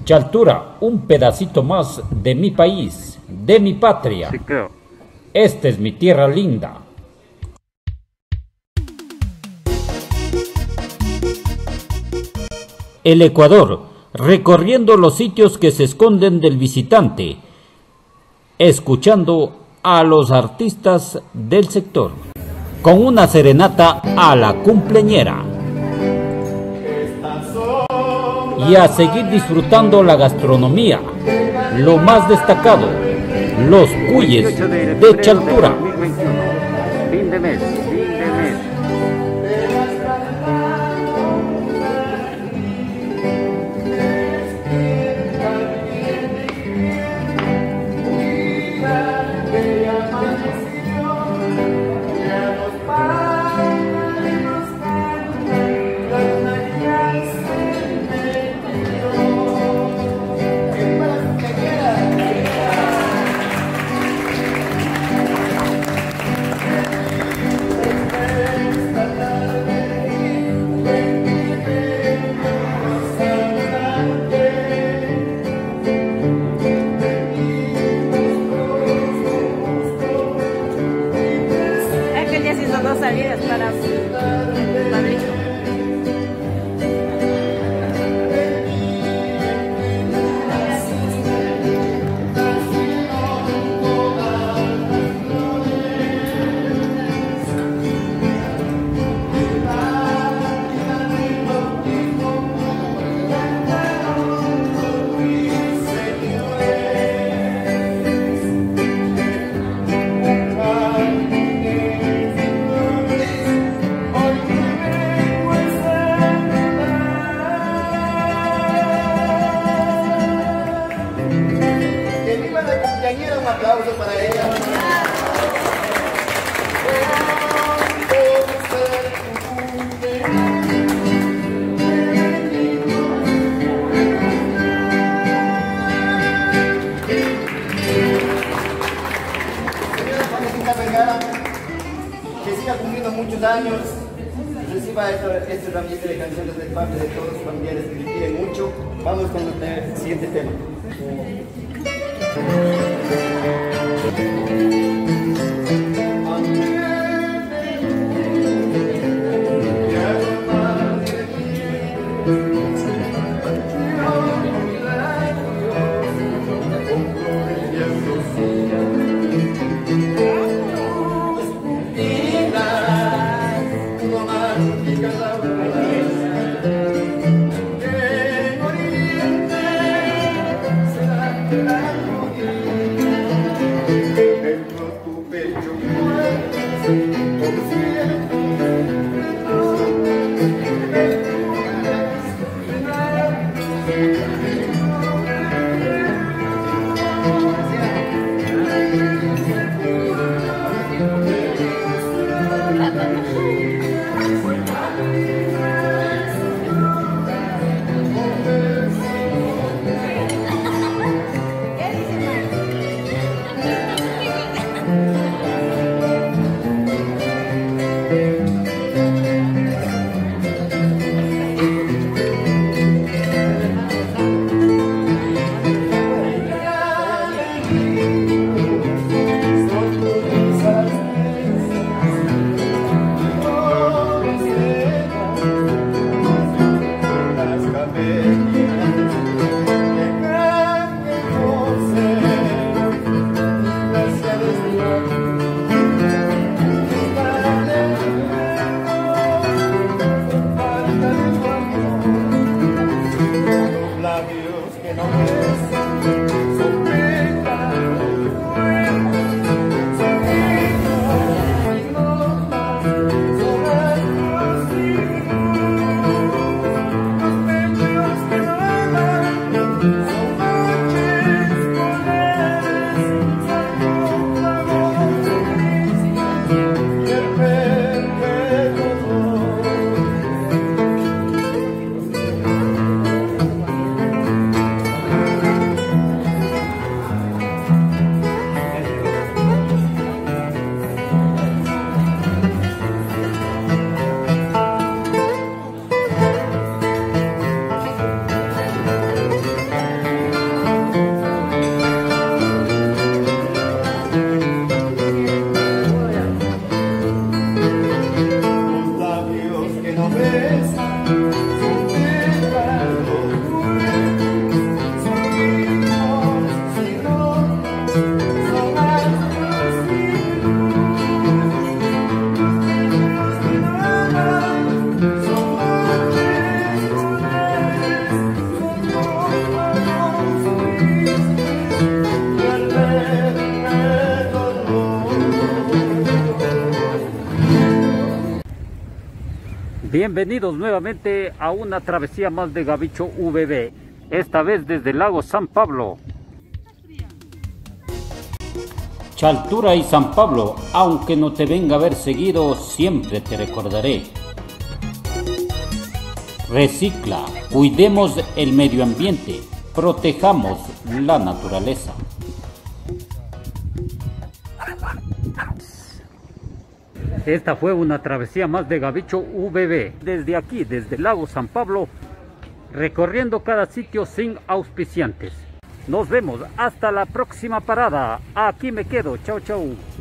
Chaltura, un pedacito más de mi país, de mi patria. Sí, creo. Esta es mi tierra linda. El Ecuador, recorriendo los sitios que se esconden del visitante, escuchando a los artistas del sector, con una serenata a la cumpleañera. Y a seguir disfrutando la gastronomía, lo más destacado, los cuyes de Chaltura. Fin de mes, fin de mes. Dos salidas para Madrid. Un aplauso para ella. Señora Juanita Vergara, que siga cumpliendo muchos años, reciba este ramillete de canciones de parte de todos los familiares que le quieren mucho. Vamos con el siguiente tema. Bienvenidos nuevamente a una travesía más de Gavicho VB, esta vez desde el lago San Pablo. Chaltura y San Pablo, aunque no te venga a ver seguido, siempre te recordaré. Recicla, cuidemos el medio ambiente, protejamos la naturaleza. Esta fue una travesía más de Gavicho VB, desde aquí, desde el lago San Pablo, recorriendo cada sitio sin auspiciantes. Nos vemos hasta la próxima parada. Aquí me quedo. Chao, chao.